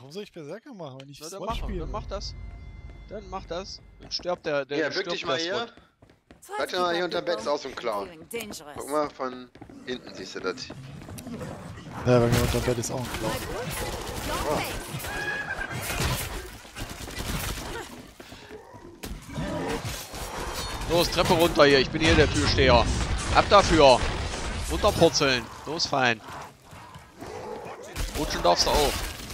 Warum soll ich Berserker machen, wenn ich Na, Sword spiele? dann mach das. Dann mach das. Dann stirbt der. Ja, bück dich mal hier. Halt mal hier unterm Bett aus und klauen. Guck mal, von hinten siehst du das. Ja, bei mir unterm Bett ist auch ein Clown. Oh. Los, Treppe runter hier. Ich bin hier der Türsteher. Ab dafür. Runterpurzeln. Los, fein. Rutschen darfst du auch.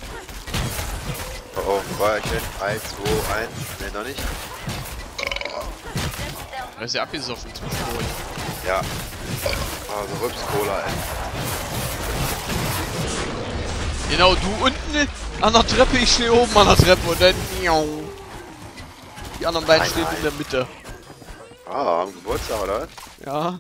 Oh, oh, wo war ich denn? 3, 2, 1. Ne, noch nicht. Da ist ja abgesoffen zwischendurch. Ja. Also Rübs-Cola, ey. Genau, du unten an der Treppe, ich stehe oben an der Treppe und dann... Die anderen beiden stehen in der Mitte. Ah, am Geburtstag, oder? Ja.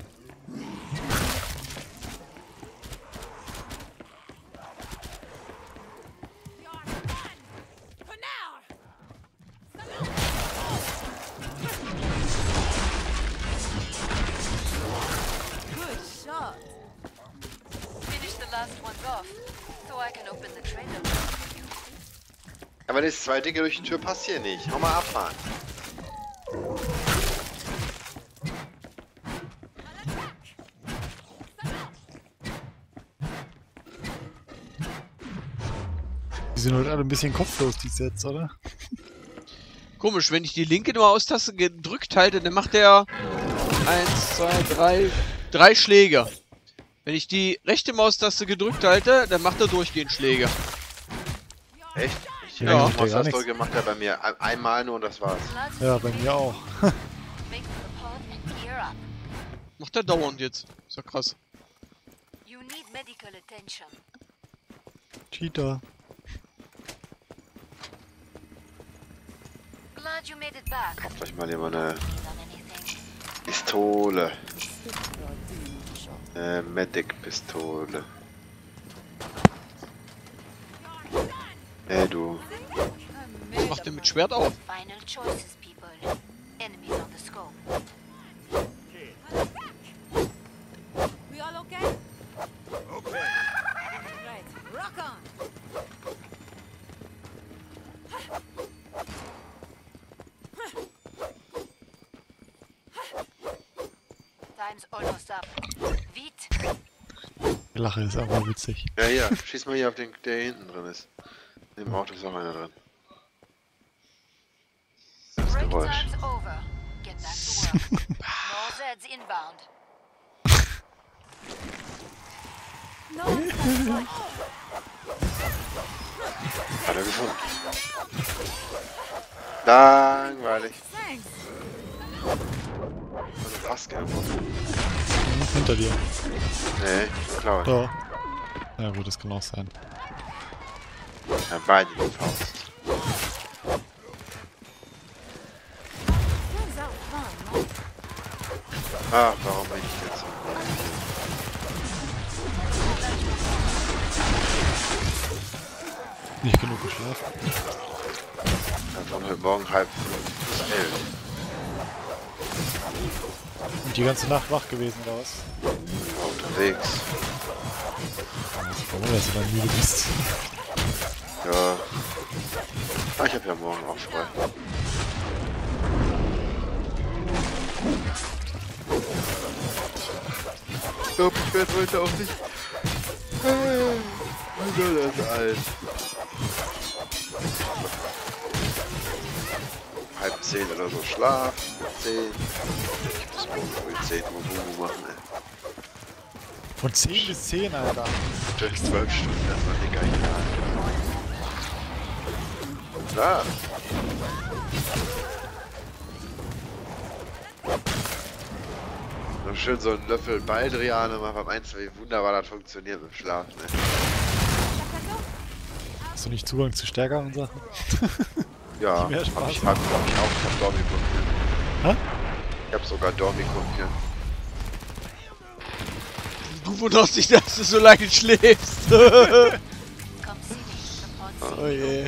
Aber das zwei Dicke durch die Tür passt hier nicht. Hau mal abfahren. Die sind halt alle ein bisschen kopflos, die Sets, oder? Komisch, wenn ich die linke Maustaste gedrückt halte, dann macht der 1, 2, 3 Schläge. Wenn ich die rechte Maustaste gedrückt halte, dann macht er durchgehend Schläge. Echt? Ja, Die Maustaste macht er bei mir einmal nur und das war's. Ja, bei mir auch. Macht er dauernd jetzt. Ist ja krass. Cheater. Kauft euch mal lieber eine Pistole. Medic-Pistole. Du. Was macht der mit Schwert auf? Die Lache ist aber witzig. Ja, hier. Schieß mal hier auf den, der hier hinten drin ist. Im Auto ist auch einer drin. Das Geräusch. Hat er gefunden. Langweilig. Also fast gefunden. Hinter dir. Nee, klar. Da. Ja gut, das kann auch sein. Ja, beide die Faust. Ach, warum bin ich jetzt so? Nicht genug geschlafen. Von heute Morgen 10:30 bis 11. Und die ganze Nacht wach gewesen, oder was? Unterwegs. Warum, dass du dann müde bist. Ja. Ah, ich hab ja morgen auch frei. Ich glaube, ich werde heute auch nicht. Das ist alt. 9:30 oder so Schlaf. 10. Ich muss morgen früh 10 Uhr Bubu machen, ey. Von 10 bis 10, Alter. Durch 12 Stunden, das war dicker Jahr. Klar. Noch schön so einen Löffel Baldrian und mal meinst du, wie wunderbar das funktioniert mit dem Schlaf, ne? Hast du nicht Zugang zu stärkeren Sachen? Ja, Mehr hab Spaß. ich auch. Ich hab Dormicum. Hä? Ich hab sogar Dormicum hier. Du wunderst dich, dass du so lange schläfst. Oh je.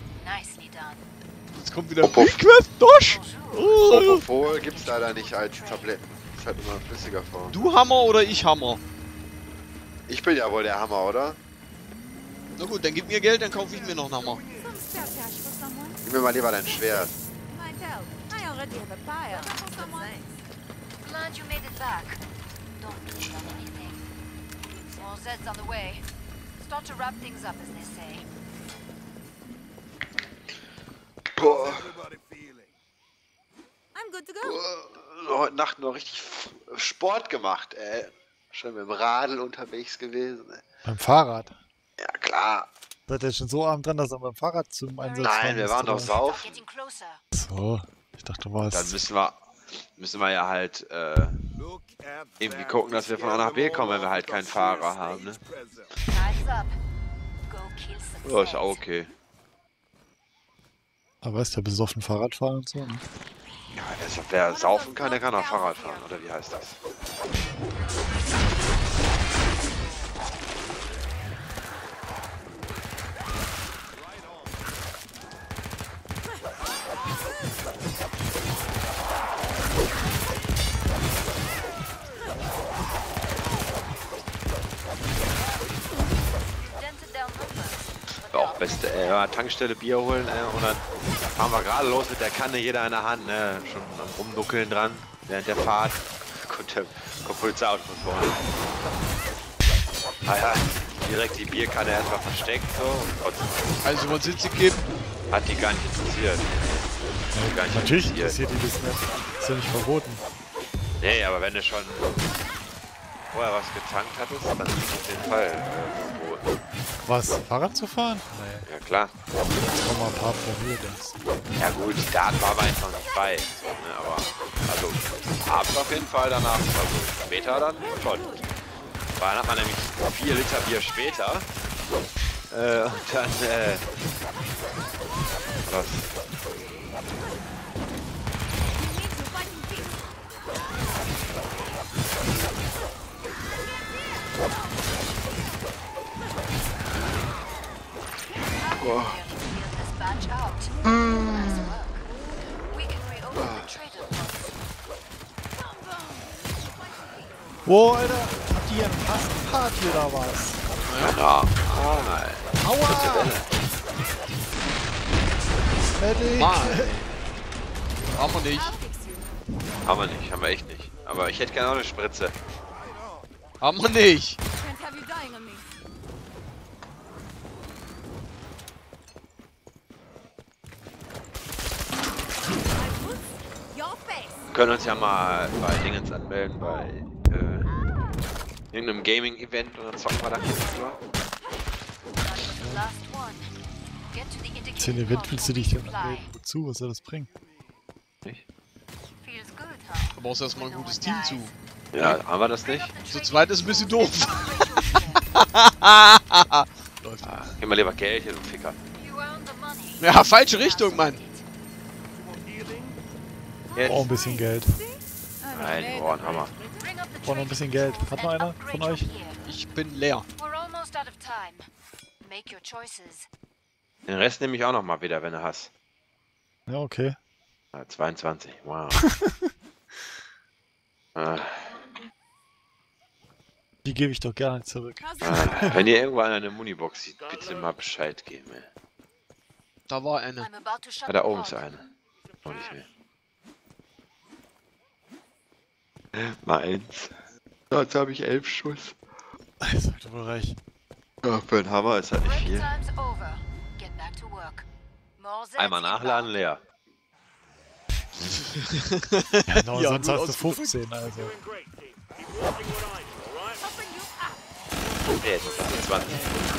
Jetzt kommt wieder Request Dosh. Propofol gibt's leider nicht als Tabletten. Ist halt immer in flüssiger Form. Du Hammer oder ich Hammer? Ich bin ja wohl der Hammer, oder? Na gut, dann gib mir Geld, dann kaufe ich mir noch einen Hammer. Gib mir mal lieber dein Schwert. Glad you made it back. Don't lose on anything. All set's on the way. Start to wrap things up, as they say. Boah. I'm good to go. Heute Nacht noch richtig Sport gemacht, ey. Schon mit dem Radl unterwegs gewesen, ey. Beim Fahrrad. Ja, klar. Seid ihr schon so abend dran, dass ihr beim Fahrrad zum Einsatz Nein, wir waren doch doch saufen. Getting closer. So, ich dachte, du warst... Dann müssen wir ja halt irgendwie gucken, dass wir von A nach B kommen, wenn wir halt keinen Fahrer haben, ne? Time's up. Go kill some Ja, ist auch okay. Aber ist der besoffen Fahrrad fahren und so, ne? Ja, wer saufen kann, der kann auch Fahrrad fahren, oder wie heißt das? dented down numbers. Auch beste, Tankstelle Bier holen, und dann fahren wir gerade los mit der Kanne, jeder in der Hand, ne? Schon am Rumnuckeln dran, während der Fahrt. Kommt Polizeiauto von vorne. Ah ja, direkt die Bierkanne erstmal versteckt, so. Und trotzdem Also, was sind sie geben? hat die gar nicht interessiert. Gar nicht Natürlich interessiert. interessiert die das nicht. Ist ja nicht verboten. Nee, aber wenn du schon vorher was getankt hattest, dann ist es auf jeden Fall verboten. Was? Fahrrad zu fahren? Nee, Ja klar. jetzt kommen mal ein paar Familie, denkst du. Ja gut, da waren wir jetzt noch nicht bei. So, ne, aber also abends auf jeden Fall, danach, also später dann schon. Weil dann hat man nämlich 4 Liter Bier später. Und dann, was? Clear this batch out. Nice work. We can reopen the trader post. Wow, Alter, habt ihr einen Passenparty oder was? Ja. Aua! Medic! Mann. Haben wir nicht. Haben wir nicht, haben wir echt nicht. Aber ich hätte gerne auch eine Spritze. Haben wir nicht. Can't have you dying on me. Your face. Wir können uns ja mal bei Dingens anmelden, bei irgendeinem Gaming-Event und dann zocken wir da hier drüber. That was the last one. Get to the indicated 10 Event pod willst du and dich denn resupply. anmelden? Wozu? Was soll das bringen? Nicht? Feels good, huh? Du brauchst erstmal ein gutes Team zu. Ja, haben wir das nicht? Zu zweit ist ein bisschen doof. Läuft. Gib mal lieber Geld hier, du Ficker. You earn the money. Ja, falsche Richtung, Mann. Jetzt. Oh, ein bisschen Geld. Nein, oh, ein Hammer. Bring up the Braucht noch ein bisschen Geld. Hat noch einer von euch? Ich bin leer. We're almost out of time. Make your choices. Den Rest nehme ich auch noch mal wieder, wenn du hast. Ja, okay. 22, wow. Die gebe ich doch gerne zurück. Wenn ihr irgendwo eine Munibox sieht, bitte mal Bescheid geben. Ey. Da war eine. I'm about to shut Ja, da the oben pod. ist eine. Noch nicht mehr. Mal 1. Jetzt habe ich 11 Schuss. Das sollte wohl reichen. Ja, für einen Hammer ist halt nicht Break viel. time's over. Get back to work. More Zeds Einmal nachladen, leer. Ja, no, Ja, sonst gut hast du ausgedrückt. 15, also. Nee, jetzt ist 20.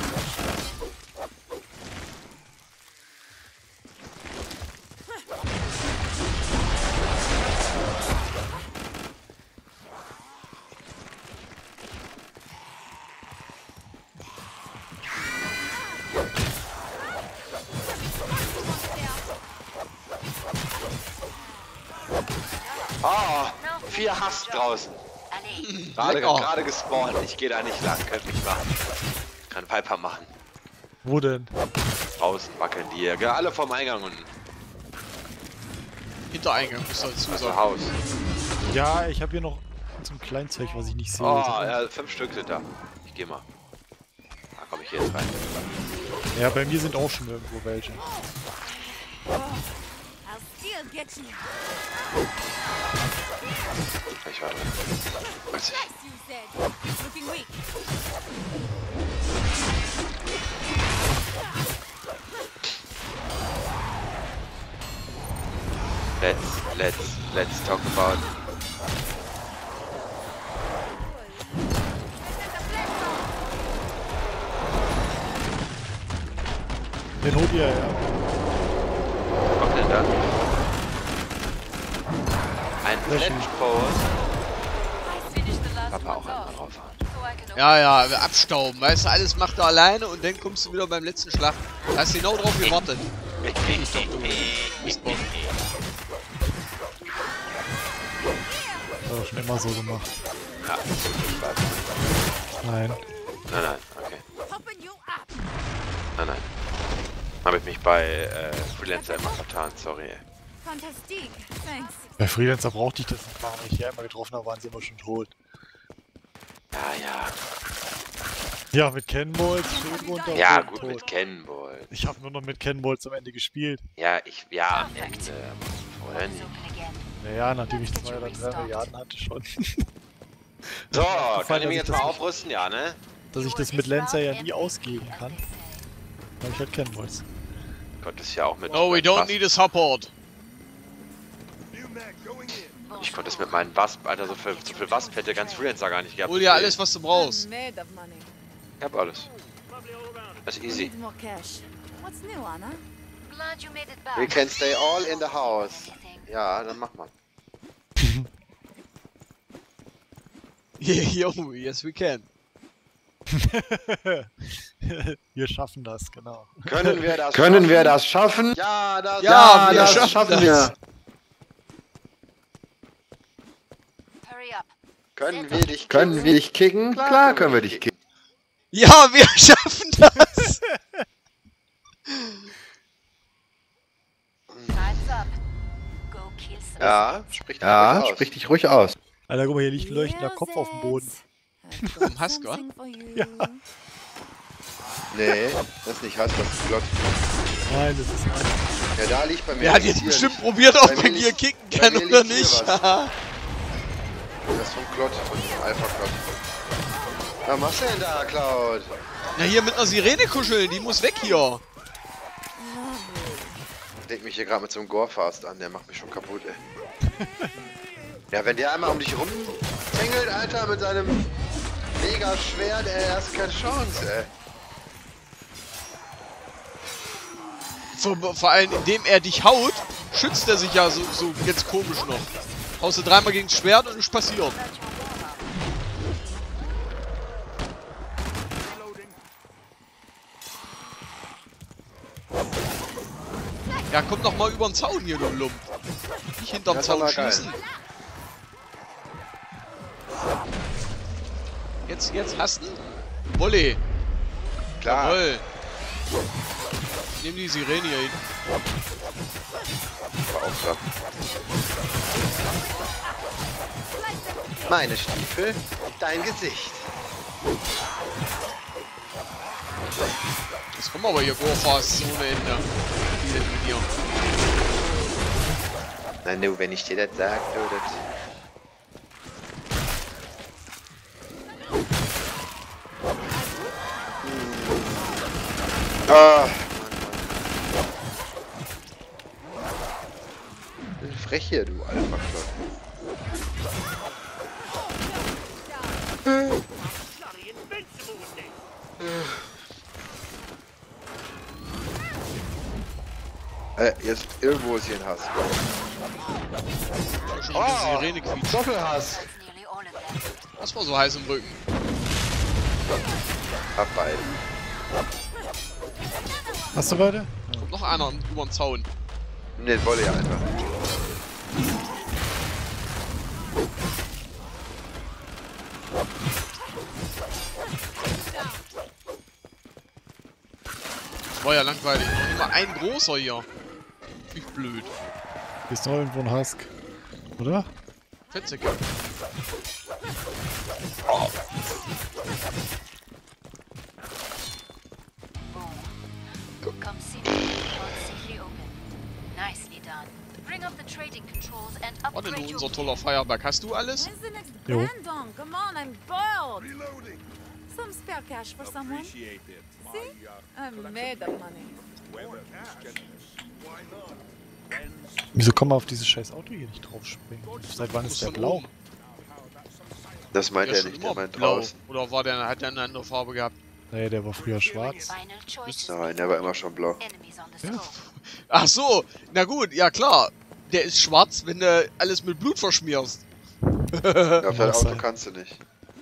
Ah, 4 Hass draußen. Allez. Lecker. Gerade gespawnt. Ich gehe da nicht lang. Könnt mich machen. Kann Piper machen. Wo denn? Draußen wackeln die hier. Ja, alle vom Eingang unten. Hintereingang, muss dazu Also sagen. Haus. Ja, ich habe hier noch so ein Kleinzeug, was ich nicht sehe. Oh, ja, 5 Stück sind da. Ich geh mal. Da komm ich. ich gehe jetzt rein. Ja, bei mir sind auch schon irgendwo welche. I'll still get you. Ich warte. Yes, you said. Looking weak. Let's talk about. Den holt ihr, ja. Was kommt denn da? Ein Sehr schön. Fletchpose. I finished the last Papa auch ones einmal off, draufhauen. so I can Ja, ja, abstauben. Weißt du, alles macht er alleine und dann kommst du wieder beim letzten Schlag. Da hast du genau drauf gewartet. Mistbock. Das hat er schon immer so gemacht. Ja, ich weiß. Nein. Nein, okay. Popping you up. Nein. Habe ich mich bei Freelancer immer vertan, sorry. Fantastic. Thanks. Bei Freelancer brauchte ich das nicht machen. Wenn ich hier einmal getroffen habe, waren sie immer schon tot. Ja. Ja, mit Cannonballs, Schild runter. Ja, und gut, tot. mit Cannonball. Ich habe nur noch mit Cannonballs am Ende gespielt. Ja, am Ende. Vorher nicht. open again. Naja, nachdem ich 2 oder 3 Milliarden hatte schon. So, kann Gefallen, ich mich dass jetzt ich mal das- aufrüsten? Ja, ne? Dass ich das mit Lancer ja nie ausgeben kann. Habe ich halt Cannonballs. Gott, das ist ja auch mit... No, we don't need a support. Ich konnte es mit meinen Wasp, Alter, so viel Wasp hätte ganz Freelancer gar nicht gehabt. Hol dir alles, was du brauchst. I'm made of money. Ich hab alles. Das ist I easy. need more cash. What's new, Anna? Glad you made it back. We can stay all in the house. Anything. Ja, dann mach mal. Yo, yes we can. Wir schaffen das, genau. Können wir das schaffen? Ja, Ja, wir das schaffen schaffen das. wir. Hurry up. Können wir dich kicken? Klar können wir dich kicken. Ja, wir schaffen das. Time's up. Go kill some Ja, sprich dich ruhig aus. Alter, guck mal, hier liegt ein leuchtender Kopf auf dem Boden. Vom Husker? Ja. Nee, das ist nicht heiß, das ist flott. Nein, das ist mein. Ja, da liegt bei mir. Der hat jetzt bestimmt probiert, ob Bei man mir hier liegt- kicken bei kann mir oder liegt hier nicht. was. Das ist vom Klott, von Alpha-Klott. Was machst du denn da, Cloud? Na, hier mit einer Sirene kuscheln, die muss weg hier. Denk mich hier gerade mit so einem Gorefast an, der macht mich schon kaputt, ey. Ja, wenn der einmal um dich rumtängelt, Alter, mit seinem mega Schwert, ey, hast du keine Chance, ey. Vor allem, indem er dich haut, schützt er sich ja so ganz komisch noch. Haust du dreimal gegen das Schwert und ist passiert. Ja, komm doch mal über den Zaun hier, du Lump. Nicht hinterm Das ist aber Zaun geil. schießen. Jetzt hast du? Volley. Klar. Jawoll. Nimm die Sirene hier hin. War auch klar. Meine Stiefel, dein Gesicht. Jetzt kommen aber hier Go-Fast ohne Ende. Die denn mit dir? Na nu, wenn ich dir das sag, du, das... Ah, Mann. Frech hier, du Alpha-Klott. Jetzt irgendwo ist hier ein Hass. Schon mit der Sirene quietscht. Doppelhass. That's nearly all of them. Das war so heiß im Rücken. Hab beide. Hast du beide? Kommt noch einer über den Zaun. Nimm den Volley einfach. Das war ja langweilig. Noch immer ein großer hier. Wie blöd. Hier ist noch irgendwo ein Husk. Oder? Fettsäcke. unser toller Feuerwerk. Hast du alles? When's the next Jo. grand on? Come on, I'm boiled. Some spare cash for someone? See? I'm made of money. Wieso kann man auf dieses scheiß Auto hier nicht draufspringen? Seit wann ist der Von blau? oben. Das meint Der er ist schon nicht, der immer meint blau. draußen. Oder hat der eine andere Farbe gehabt? Nee, der war früher schwarz. Final choices. Nein, der war immer schon blau. Enemies on the Ja. scope. Ach so, na gut, ja klar. Der ist schwarz, wenn du alles mit Blut verschmierst. Auf dein Muss Auto sein. kannst du nicht.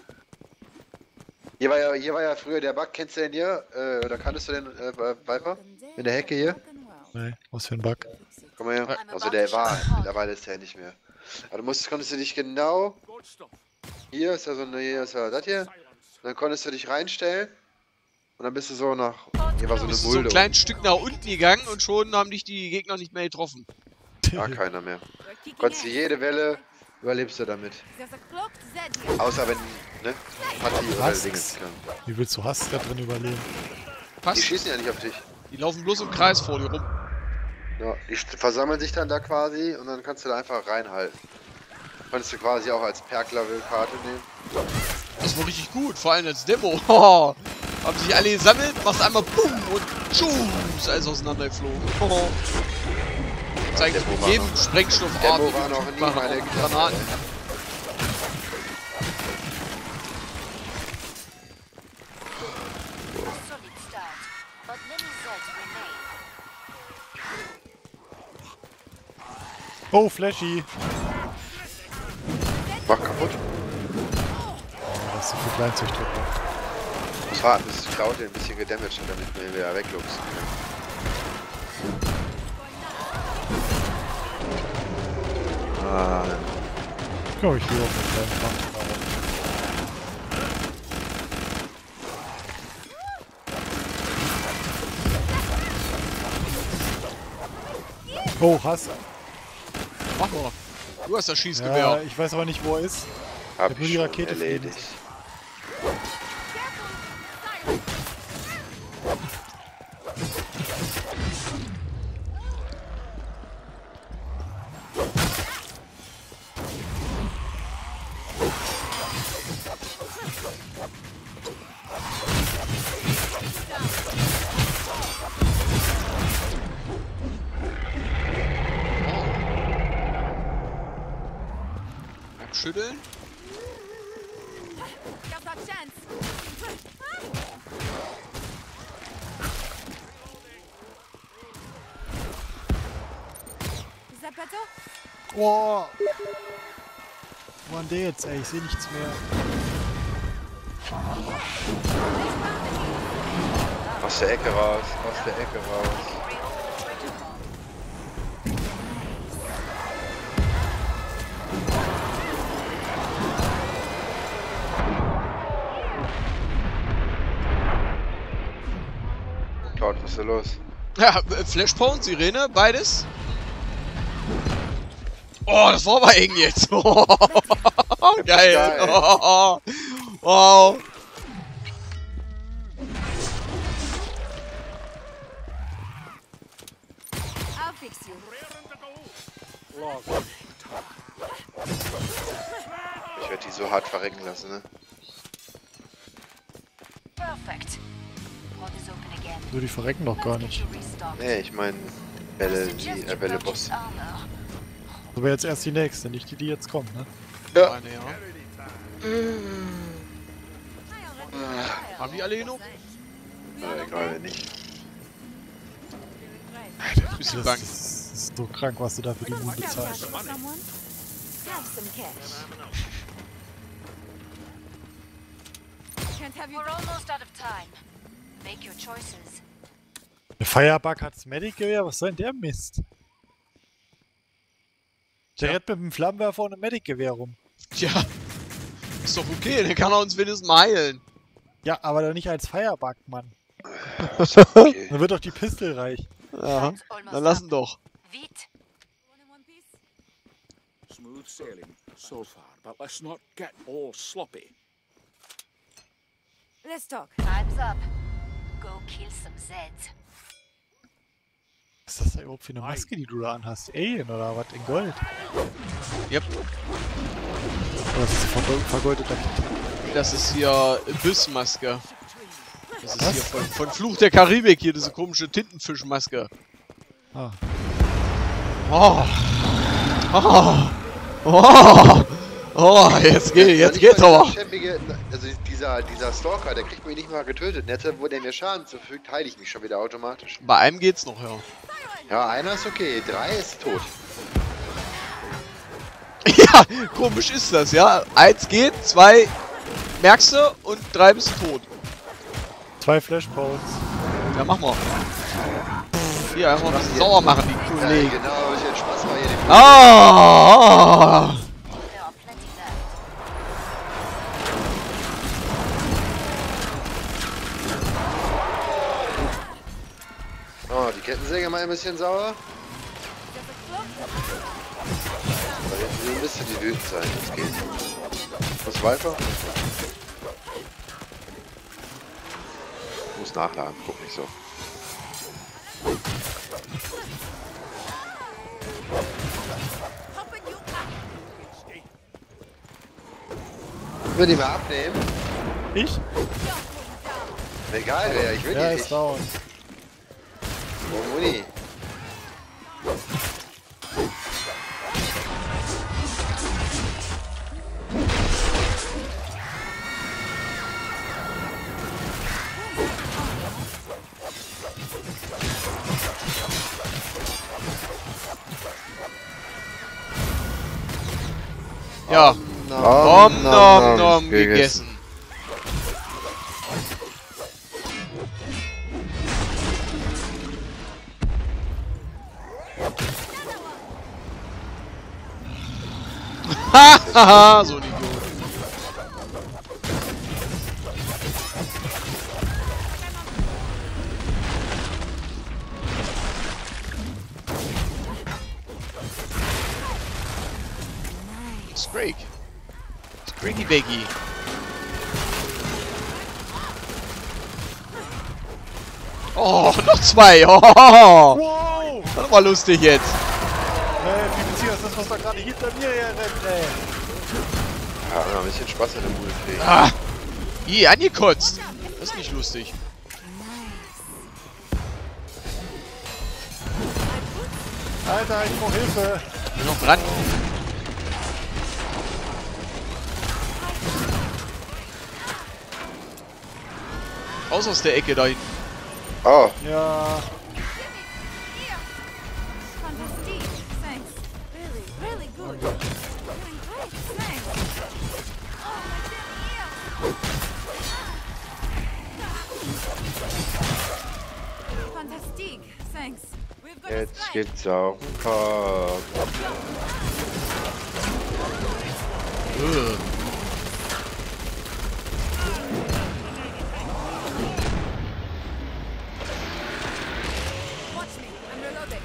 Hier war ja früher der Bug, kennst du den hier? Oder kanntest du den, Viper? In der Hecke hier? Nee, was für ein Bug. Komm mal her. Also der war, mittlerweile ist der ja nicht mehr. Aber konntest du dich genau... Hier ist ja so eine, hier ist ja das hier. Und dann konntest du dich reinstellen. Und dann bist du so nach... Hier war so eine Bist du so ein Mulde. kleines Stück nach unten gegangen und schon haben dich die Gegner nicht mehr getroffen. Ja, keiner mehr. Konntest du jede Welle, überlebst du damit. There's a cloaked Zed here. Außer wenn, ne? Party oder Was? Dingens kann. Wie willst du Hass da drin überleben? Die Passt. schießen ja nicht auf dich. Die laufen bloß im Kreis vor dir rum. Ja, die versammeln sich dann da quasi und dann kannst du da einfach reinhalten. Konntest du quasi auch als Perk-Level-Karte nehmen. Das war richtig gut, vor allem als Demo. Haben sich alle gesammelt, machst einmal BUM und TSCHUS, alles auseinandergeflogen. Zeigt Demo mit war jedem noch- Sprengstoffart. Demo war noch nie meine Granaten. Solid start, but many Zeds remain. Oh, Flashy! Mach kaputt. Das ist so viel Kleinzeug drin. Muss warten, bis es klaut, ein bisschen gedamaged hat, damit wir wieder wegluchsen können. Ah, Oh, ich will auf den kleinen Panzer. Oh, Hass. Mach mal. Du hast das Schießgewehr. Ja, ich weiß aber nicht, wo er ist. hab nur ich die schon Rakete erledigt. Abschütteln. Got that chance. Is that better? Oh! Wo war denn der jetzt, ey? Ich sehe nichts mehr. Aus der Ecke raus, aus der Ecke raus. Cloud, was ist da los? Ja, Flashpoint, Sirene, beides. Oh, das war aber eng jetzt. Geil. Geil. Oh, wow. I'll fix you. Ich werde die so hart verrecken lassen, ne? Perfect. Pod is open again. So, die verrecken doch gar Let's nicht. get you restocked. Nee, ich meine Bälle, Suggest die you Bälle purchase Boss. armor. Das wäre jetzt erst die nächste, nicht die, die jetzt kommt, ne? Ja. Meine, ja. I already Haben die alle genug? Egal, nicht. Bisschen Das bang. ist so krank, was du da für die Mut Got cash bezahlst. for someone? Have some cash. Can't have you. We're almost out of time. Make your choices. Der Firebug hat's Medic-Gewehr, was soll denn der Mist? Der rennt mit dem Flammenwerfer und einem Medic-Gewehr rum. Tja. Ist doch okay, dann kann er uns wenigstens mal heilen. Ja, aber doch nicht als Firebug, Mann. Okay. Dann wird doch die Pistol reich. Ja. Time's almost Dann lassen up. doch. Vite. One in one piece? Smooth sailing so far, but let's not get all sloppy. Let's talk. Time's up. Go kill some Zeds. Was ist das da überhaupt für eine Maske, die du da anhast? Alien oder was? In Gold? Yep. Oder ist das ein vergoldeter Titel? Das ist hier Bissmaske. Das ist hier von Fluch der Karibik hier, diese komische Tintenfischmaske. Ah. Oh. Oh. Oh. Oh, jetzt geht's aber. Also dieser Stalker, der kriegt mich nicht mal getötet. Und jetzt, wo der mir Schaden zufügt, heile ich mich schon wieder automatisch. Bei einem geht's noch, ja. Ja, einer ist okay, 3 ist tot. Ja, komisch ist das, ja. 1 geht, 2 merkst du und 3 bist du tot. 2 Flashpoints. Ja, mach mal. Hier, einfach mal sauer machen, die Kollegen. Genau, ich hätte Spaß mal hier den Ah! There are plenty left. Oh, die Kettensäge mal ein bisschen sauer. Aber jetzt müsste die wütend sein, das geht. Was weiter? Ich muss nachladen, guck nicht so. Will die mal abnehmen? Ich? Egal wer, ich will Ja, die ist nicht. down. Oh, Muni. Ja. Nom nom nom gegessen. Hahaha, so ein Idiot. Scrake. Scraky Baggy. Oh, noch 2. Oh, Wow! das war lustig jetzt. Wie bezieht das, was da gerade hinter mir herrennt, ey? Ja, noch ein bisschen Spaß an der Bude kriegen. Ah, je, angekotzt. Das ist nicht lustig. Alter, ich brauch Hilfe! Bin noch dran. Raus aus der Ecke da hinten. Oh, Ja. Fantastic. Thanks. Really, really good. Doing great. Thanks. Fantastic. Thanks. We've got a jetzt strike. gibt's auch ein paar. Watch me. I'm reloading.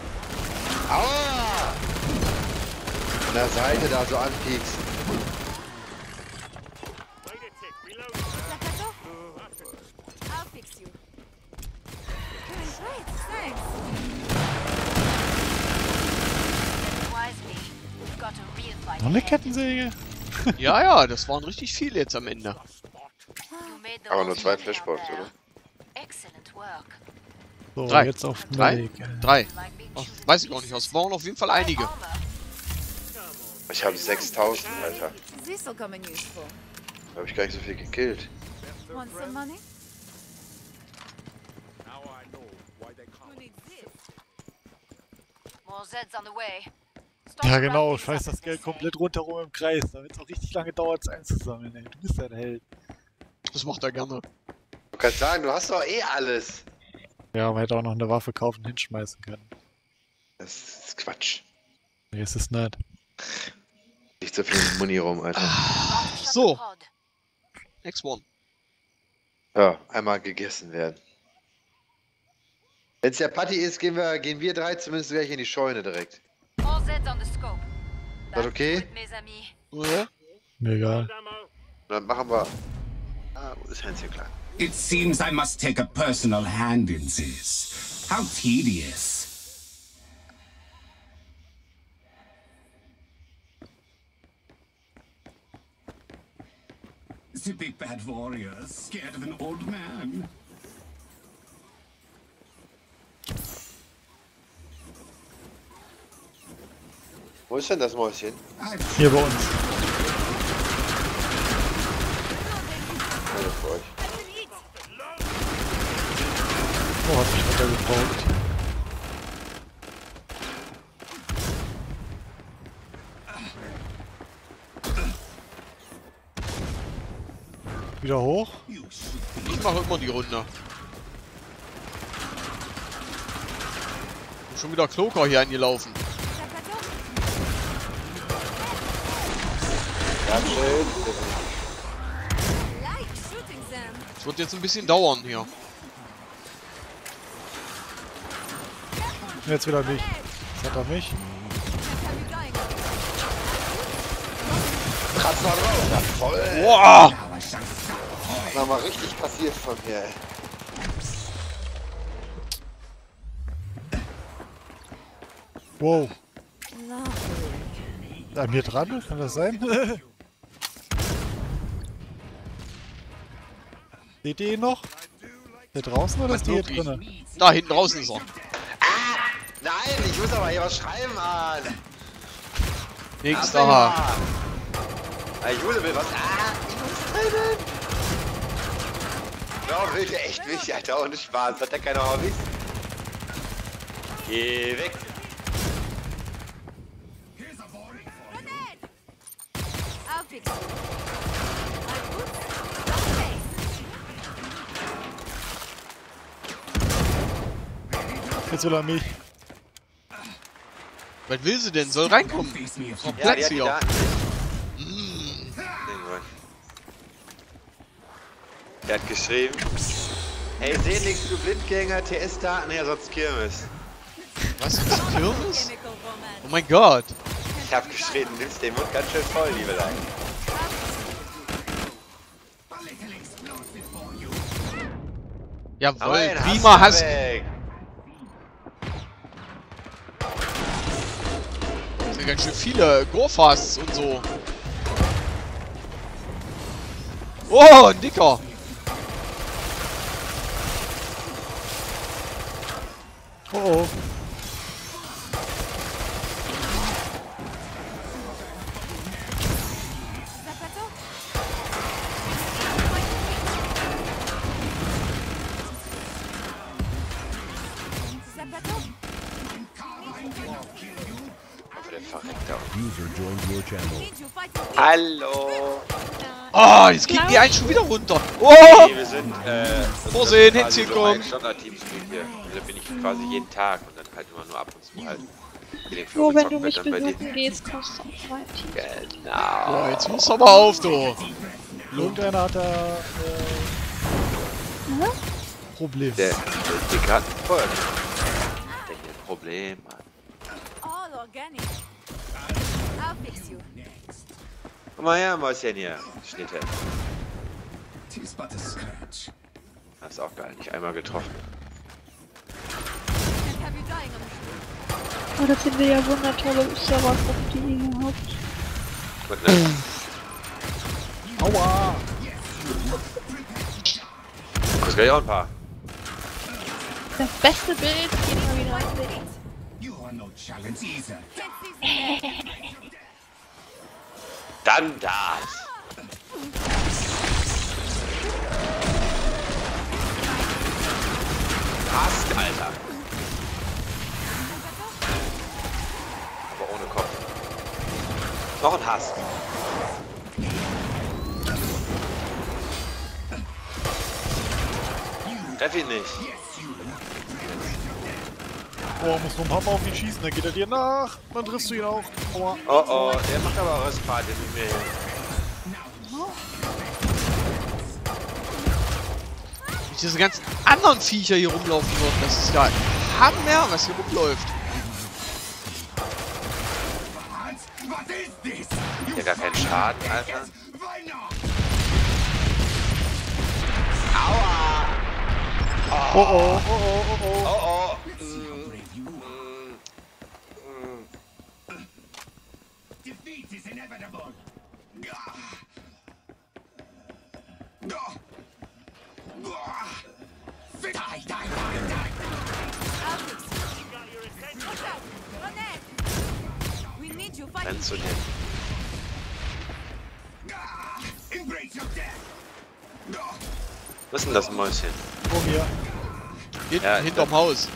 Aua! An der Seite da so anpiekst. Staccato? I'll fix you. Doing great. Thanks. Wisely. We've got a real fight. Noch eine ahead. Kettensäge? Ja, ja, das waren richtig viele jetzt am Ende. You made the Aber nur most 2 money out Flashpoints, there. oder? Excellent work. So, 3. jetzt auf den 3? Weg. 3. Like being Oh, shooting weiß ich auch nicht. Es waren auf jeden Fall einige. armor. Ich habe 6000, Alter. This'll come in useful. Da habe ich gar nicht so viel gekillt. Want some money? Now I know why they call Who needs this? More Zeds on the way. Stop Ja to genau, wrap things scheiß up, das as they Geld say. komplett rundherum im Kreis, damit es auch richtig lange dauert, es einzusammeln, ey. Du bist ein Held. Das macht er gerne. Du kannst sagen, du hast doch eh alles. Ja, man hätte auch noch eine Waffe kaufen und hinschmeißen können. Das ist Quatsch. Nee, es ist nett. Nicht so viel Muni rum, Alter. Shut So. the pod. Next one. Ja, einmal gegessen werden. Wenn es der Patty ist, gehen wir 3 zumindest gleich in die Scheune direkt. All Zeds on the scope. Das okay? Good, mes amis. Ja. Mir egal. Dann machen wir. Ah, wo ist Hänschen klein? It seems I must take a personal hand in this. How tedious. used to be bad warriors, scared of an old man. Wo ist denn das Mäuschen? Hier bei uns. Also für euch. Oh, hat mich runtergebraucht. Wieder hoch. Ich mache immer die Runde. Schon wieder Kloker hier eingelaufen. Ja, schön. Like shooting them. Das wird jetzt ein bisschen dauern hier. Jetzt wieder mich. Jetzt hat er mich. Have you dying? Kratz mal drauf. Ja, voll. Boah! Na, mal richtig passiert von mir. Ey. Wow. Lovely. An mir dran? Kann das sein? Seht ihr ihn noch? Hier draußen oder ist die hier drinnen? Da hinten draußen ist er. Nein, ich muss aber hier was schreiben, Mann. Nix Lass mich da. mal. Ah, Jule will was. Ich muss rennen. Ja, will der echt wichtig, Alter. Ohne Spaß. Hat der keine Hobbys? Geh weg. I'll fix it. My boots, don't face. Jetzt will er mich. Was will sie denn? Soll reinkommen. Noch Ja, die Platz hat die hier. Daten nicht. Der hat geschrieben. Hey, seh nix, du Blindgänger, TS-Daten her, sonst Kirmes. Was ist das? Kirmes? Chemical romance. Oh mein Gott. Ich hab geschrieben, nimmst den Mund ganz schön voll, liebe Leute. Jawohl, prima hast. weg. Das sind ganz schön viele Gorfasts und so. Oh, ein dicker. Oh oh. Zapato? Zapato? Aber der verreckt da. User joined your channel. Need you fighting. Hallo. Oh, jetzt kriegt die einen schon wieder runter. Oh! Nee, wir sind, Vorsehen, das ist Hetzchen quasi so ein kommt. Standard-Teamspeak hier. Da bin ich quasi jeden Tag und dann halt immer nur ab und zu halt. Nur wenn du mich besuchen gehst, kommst du auf mein Team. Genau. Ja, jetzt muss aber auf, du. Irgendeiner hat da Problem. Der Dicke hat ein Feuer. Der hier ein Problem, Mann. All organic. I'll fix you. Komm mal her, Mäuschen hier. Schnitte. Tis but a scratch. Das ist auch geil. Nicht einmal getroffen. Can't have you dying on the Oh, das sind wir ja wundertolle Server, die ihr habt. Und, ne? Aua! Kostet gleich auch ein paar. Das beste Bild geht mal wieder ein Bild. You are no challenge either. Dann das. Hast, Alter. Aber ohne Kopf. Noch ein Hass. Treff ihn nicht. Oh, muss nur ein Hammer auf ihn schießen, dann geht er dir nach. Dann triffst du ihn auch. Aua. Oh oh, der macht aber Röstparty mit mir hier. Wie diese ganzen anderen Viecher hier rumlaufen würden. Das ist ja Hammer, was hier rumläuft. What is this? Der gar keinen Schaden, Alter. Why not? Aua! Oh oh, oh oh, oh oh. Oh oh! Defeat is inevitable. Die, die, die, die. We need you fighting. Renn zu dir. Embrace your death. Was ist denn das Mäuschen? Vor mir. Ja, Hinterm Haus.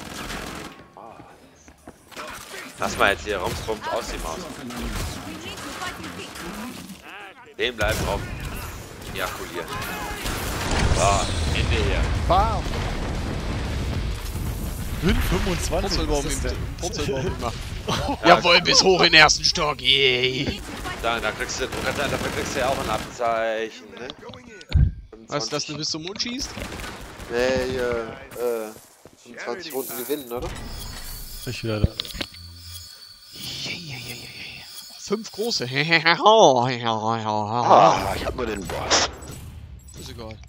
Lass mal jetzt hier rumsbummt aus die Maus. We need you fighting feet. Den bleiben drauf. Ejakulieren. So, Ende hier. Bam! 25, was Purzelbaum ist das denn? gemacht. Jawohl, bis hoch in den ersten Stock. Yay. Da kriegst du, dafür kriegst du ja auch ein Abzeichen, ne? Was, dass du bis zum Mond schießt? Nee, 25 Runden gewinnen, oder? Ich wieder da. 5 große. Ich hab nur den Boss. Ist egal.